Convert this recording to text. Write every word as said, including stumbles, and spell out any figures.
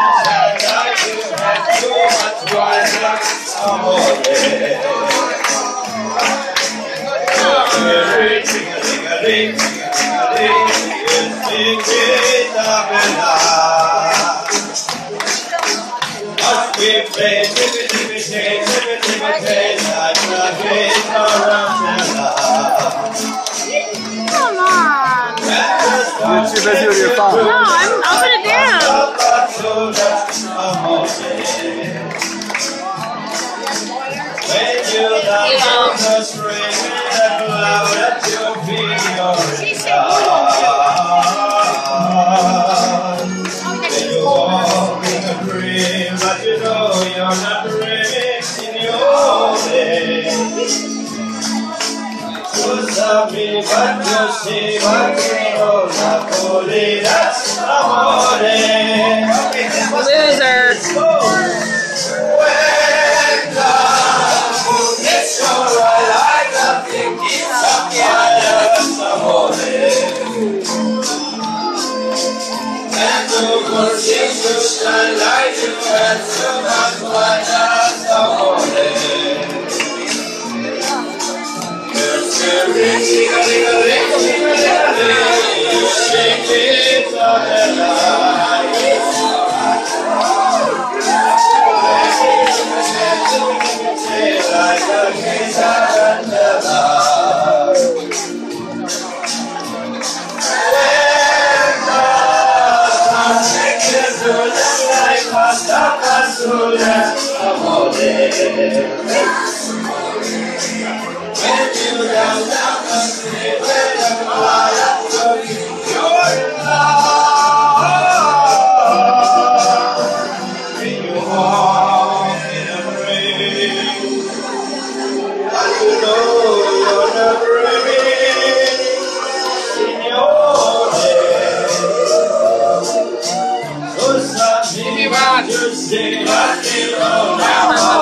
Come on. You're too busy with your phone. No, I'm, I'll put it down. When you down the spring and the cloud at your feet, you're in love. You walk in a dream, but you know you're not dreaming in your day. You saw me, but you see what you know, Napoli, that's amore. Loser. Come on.